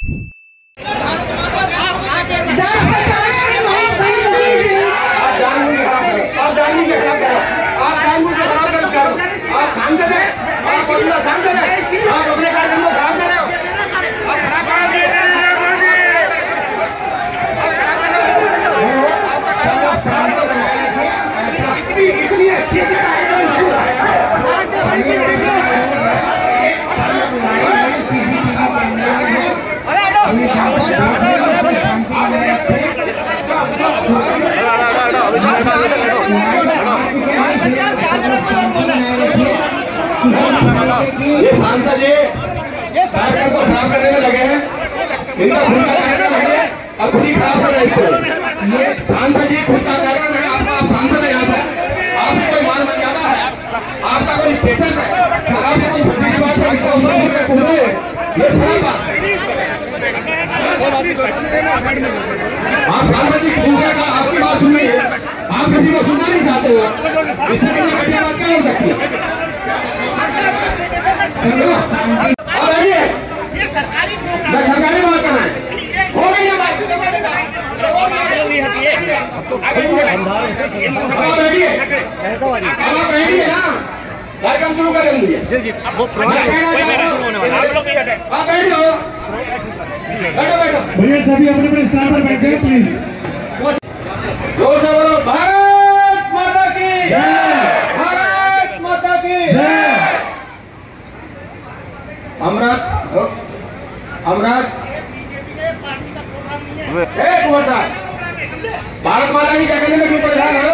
इतनी अच्छी से ये सांसद जी ये सरकार को खराब करने में लगे हैं, इनका खुद का कार्यक्रम लगे और खुद ही खराब कर रहे हैं इसको। ये सांसद जी खुद का कार्यक्रम है, आपका सांसद है यहाँ से, आपको कोई मान मर्यादा है, आपका कोई स्टेटस है, आपको कोई सभी बात है, इसका ऊपर ये खराब बात। आप सांसद जी दूसरे का आपकी बात सुन रही है, आप किसी को सुनना नहीं चाहते हो, इससे घटिया बात क्या हो सकती है? ये सरकारी बात करना है, हो गई है बात। कार्यक्रम शुरू कर देंगे जी, वो भैया सभी अपने अपने स्थान पर बैठे प्लीज। जोर से बोलो भारत माता की जय, भारत माता की जय। अमृत एक होता भारत माता की जगह में क्यों परेशान हो?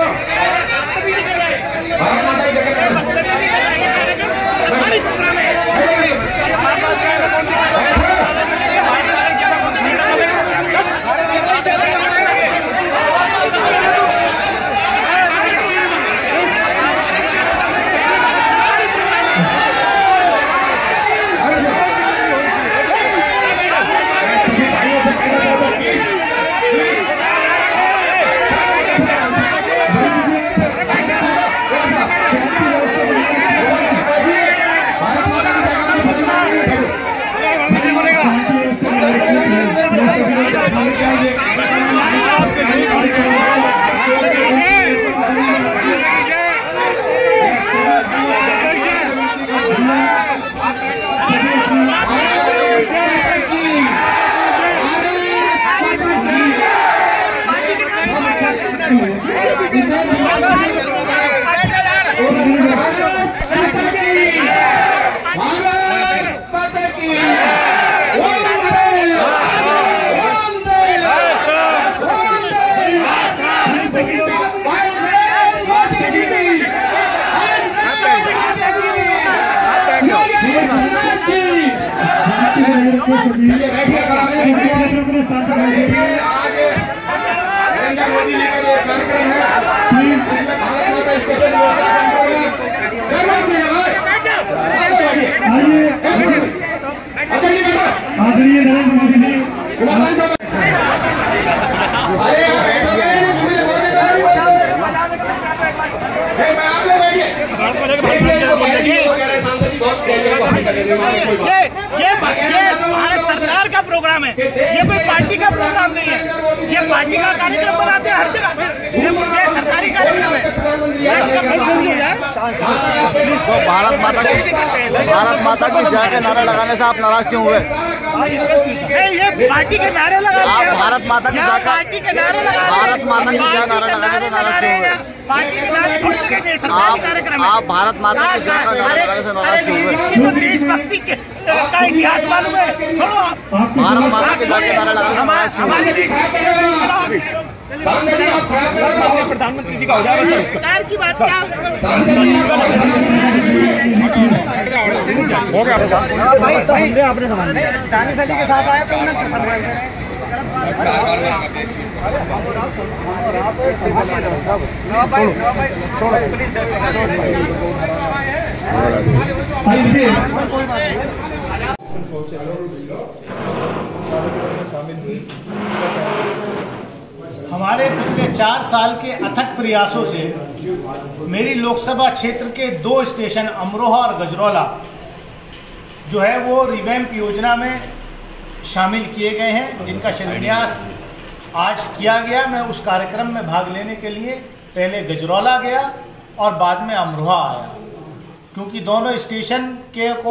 भारत माता की जगह आदरणीय नरेंद्र मोदी जी ये भारत सरकार का प्रोग्राम है, ये कोई पार्टी का प्रोग्राम नहीं है। ये पार्टी का कार्यक्रम बनाते हैं हर जगह, ये सरकारी कार्यक्रम है। तो भारत माता की जय के नारा लगाने से आप नाराज क्यों हुए? ये पार्टी के नारे लगा, आप भारत माता की जय पार्टी के नारे लगा, भारत माता की जय नारा लगाने से नाराज क्यों हुए? पार्टी के नारे थोड़ी लगेंगे, सरकारी कार्यक्रम है। आप भारत माता की जय का नारा लगाने से नाराज क्यों हुए? तो देशभक्ति का इतिहास मालूम है, छोड़ो आप। भारत माता की जय के नारा लगाने से नाराज क्यों हुए? प्रधानमंत्री जी का हो जाएगा सरकार की बात क्या हो गया आपने दानिश अली के साथ आया तो हमारे पिछले 4 साल के अथक प्रयासों से मेरी लोकसभा क्षेत्र के 2 स्टेशन अमरोहा और गजरौला जो है वो रिवैम्प योजना में शामिल किए गए हैं, जिनका शिलान्यास आज किया गया। मैं उस कार्यक्रम में भाग लेने के लिए पहले गजरौला गया और बाद में अमरोहा आया, क्योंकि दोनों स्टेशन के को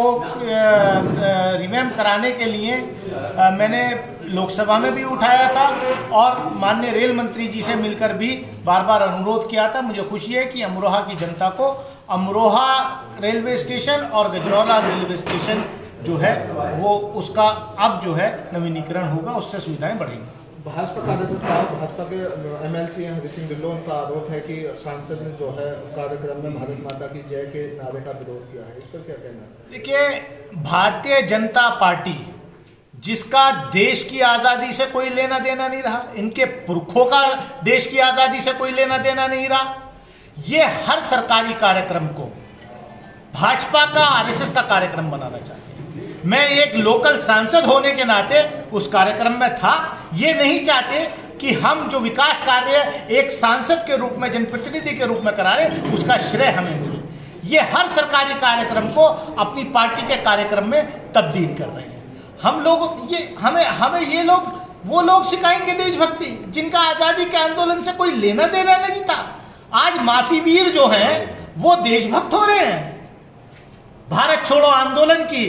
रिवैम्प कराने के लिए मैंने लोकसभा में भी उठाया था और माननीय रेल मंत्री जी से मिलकर भी बार बार अनुरोध किया था। मुझे खुशी है कि अमरोहा की जनता को अमरोहा रेलवे स्टेशन और गजरौला रेलवे स्टेशन जो है वो उसका अब जो है नवीनीकरण होगा, उससे सुविधाएं बढ़ेंगी। भाजपा के एमएलसी हरि सिंह ढिल्लों का आरोप है कि सांसद ने जो है कार्यक्रम में भारत माता की जय के नारे का विरोध किया है, इस पर क्या कहना है? देखिए, भारतीय जनता पार्टी जिसका देश की आजादी से कोई लेना देना नहीं रहा, इनके पुरखों का देश की आजादी से कोई लेना देना नहीं रहा, ये हर सरकारी कार्यक्रम को भाजपा का आरएसएस का कार्यक्रम बनाना चाहते हैं। मैं एक लोकल सांसद होने के नाते उस कार्यक्रम में था। ये नहीं चाहते कि हम जो विकास कार्य एक सांसद के रूप में, जनप्रतिनिधि के रूप में करा रहे, उसका श्रेय हमें मिले। ये हर सरकारी कार्यक्रम को अपनी पार्टी के कार्यक्रम में तब्दील कर रहे हैं। हम लोग ये हमें ये लोग वो लोग सिखाएंगे देशभक्ति जिनका आजादी के आंदोलन से कोई लेना देना नहीं था। आज माफी वीर जो हैं वो देशभक्त हो रहे हैं। भारत छोड़ो आंदोलन की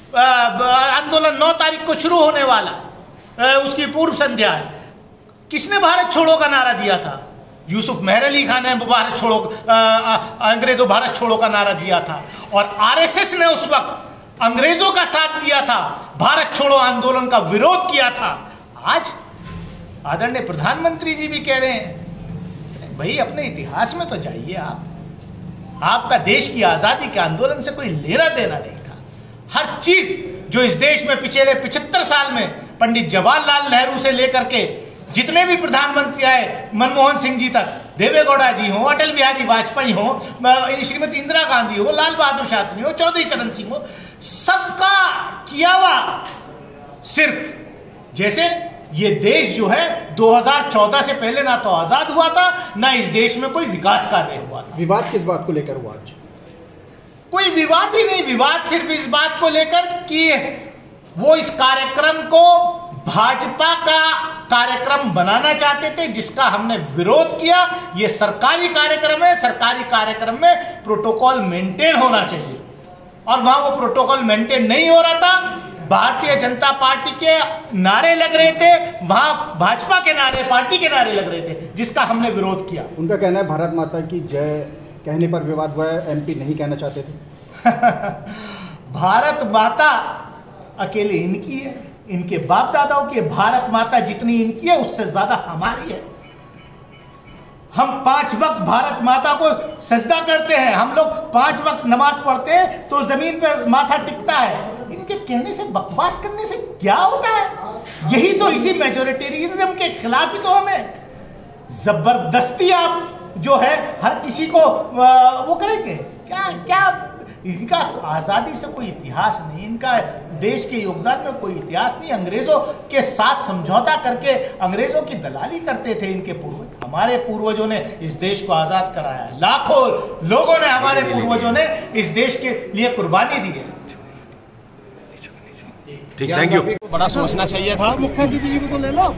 आंदोलन 9 तारीख को शुरू होने वाला, उसकी पूर्व संध्या है। किसने भारत छोड़ो का नारा दिया था? यूसुफ मेहर अली खान ने भारत छोड़ो, अंग्रेजों भारत छोड़ो का नारा दिया था, और आरएसएस ने उस वक्त अंग्रेजों का साथ दिया था, भारत छोड़ो आंदोलन का विरोध किया था। आज आदरणीय प्रधानमंत्री जी भी कह रहे हैं, भाई अपने इतिहास में तो जाइए आप। आपका देश की आजादी के आंदोलन से कोई लेना देना नहीं था। हर चीज जो इस देश में पिछले 75 साल में पंडित जवाहरलाल नेहरू से लेकर के जितने भी प्रधानमंत्री आए, मनमोहन सिंह जी तक, देवेगौड़ा जी हो, अटल बिहारी वाजपेयी हो, श्रीमती इंदिरा गांधी हो, लाल बहादुर शास्त्री हो, चौधरी चरण सिंह हो, सबका किया हुआ सिर्फ जैसे ये देश जो है 2014 से पहले ना तो आजाद हुआ था, ना इस देश में कोई विकास कार्य हुआ था। विवाद किस बात को लेकर हुआ आज? कोई विवाद ही नहीं। विवाद सिर्फ इस बात को लेकर कि वो इस कार्यक्रम को भाजपा का कार्यक्रम बनाना चाहते थे, जिसका हमने विरोध किया। ये सरकारी कार्यक्रम है, सरकारी कार्यक्रम में प्रोटोकॉल मेंटेन होना चाहिए, और वहां वो प्रोटोकॉल मेंटेन नहीं हो रहा था। भारतीय जनता पार्टी के नारे लग रहे थे, वहां भाजपा के नारे, पार्टी के नारे लग रहे थे, जिसका हमने विरोध किया। उनका कहना है भारत माता की जय कहने पर विवाद हुआ है, एमपी नहीं कहना चाहते थे। भारत माता अकेले इनकी है, इनके बाप दादाओं की। भारत माता जितनी इनकी है उससे ज्यादा हमारी है। हम 5 वक्त भारत माता को सजदा करते हैं, हम लोग 5 वक्त नमाज पढ़ते हैं तो जमीन पे माथा टिकता है। इनके कहने से, बकवास करने से क्या होता है? यही तो, इसी मेजोरिटेरियनिज्म के खिलाफ ही तो हमें जबरदस्ती आप जो है हर किसी को वो करेंगे। क्या इनका आजादी से कोई इतिहास नहीं, इनका देश के योगदान में कोई इतिहास नहीं। अंग्रेजों के साथ समझौता करके अंग्रेजों की दलाली करते थे इनके पूर्वज। हमारे पूर्वजों ने इस देश को आजाद कराया। लाखों लोगों ने, हमारे पूर्वजों ने इस देश के लिए कुर्बानी दी है। ठीक, थैंक यू। बड़ा सोचना चाहिए था। मुख्य अतिथि जी को तो ले लो।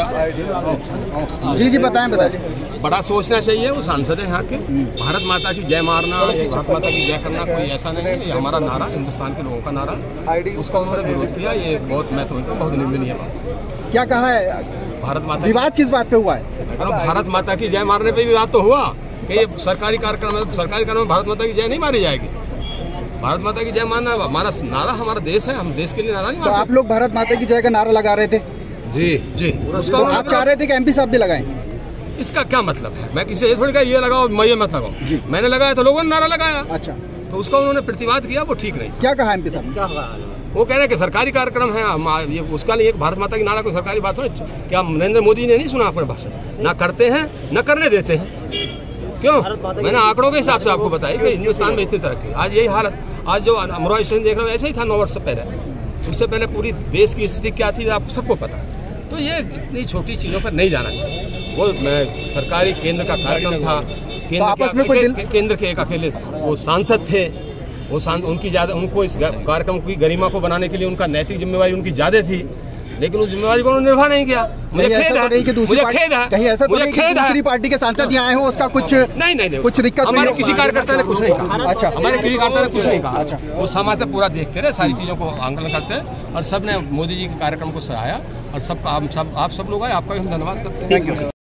जी बताएं। बड़ा सोचना चाहिए। वो सांसद है यहाँ के। भारत माता की जय मारना या भारत माता की जय करना कोई ऐसा नहीं है। ये हमारा नारा, हिंदुस्तान के लोगों का नारा, उसका उन्होंने विरोध किया। ये बहुत, मैं समझता हूँ, बहुत निंदनीय बात। क्या कहा है? भारत माता विवाद किस बात पे हुआ है? मैं कह रहा हूँ भारत माता की जय मारने पे विवाद तो हुआ कि ये सरकारी कार्यक्रम है। सरकारी कार्यक्रम में भारत माता की जय नहीं मारी जाएगी। भारत माता की जय मारना हमारा नारा, हमारा देश है, हम देश के लिए नारा नहीं मारते। तो आप लोग भारत माता की जय का नारा लगा रहे थे? जी। उसका तो आप चाह रहे थे कि एमपी साहब भी लगाएं? इसका क्या मतलब है? मैं किसी थोड़ी कहा ये लगाओ, मैं ये मत लगाओ। मैंने लगाया तो लोगों ने नारा लगाया। अच्छा, तो उसका उन्होंने प्रतिवाद किया, वो ठीक नहीं था। क्या कहा एमपी साहब? वो कह रहे हैं कि सरकारी कार्यक्रम है, ये उसका नहीं। एक भारत माता की नारा कोई सरकारी बात हो? क्या नरेंद्र मोदी ने नहीं सुना अपने भाषण? ना करते हैं, न करने देते हैं। क्यों? मैंने आंकड़ों के हिसाब से आपको बताया कि हिंदुस्तान में इतनी तरक्की। आज यही हालत, आज जो अमरोहा स्टेशन देख रहे हो ऐसे ही था 9 वर्ष से पहले। उससे पहले पूरी देश की स्थिति क्या थी आपको सबको पता। तो ये इतनी छोटी चीज़ों पर नहीं जाना चाहिए। वो सरकारी केंद्र का कार्यक्रम था, केंद्र के एक अकेले वो सांसद थे। वो उनकी ज़्यादा, उनको इस कार्यक्रम की गरिमा को बनाने के लिए उनका नैतिक जिम्मेवारी उनकी ज़्यादा थी। लेकिन उस जिम्मेवारी को उन्होंने निर्वाह नहीं किया। मुझे खेद है, मुझे खेद है, कहीं ऐसा तो नहीं कि दूसरी पार्टी के सांसद यहाँ आए हो, उसका कुछ नहीं कुछ दिक्कत हमारे किसी कार्यकर्ता ने कुछ नहीं कहा। अच्छा, हमारे किसी कार्यकर्ता ने कुछ नहीं कहा। अच्छा, वो समाज से पूरा देखते रहे, सारी चीजों को आंकलन करते हैं और सब ने मोदी जी के कार्यक्रम को सराहाया और आप सब लोग आए, आपका भी हम धन्यवाद करते हैं।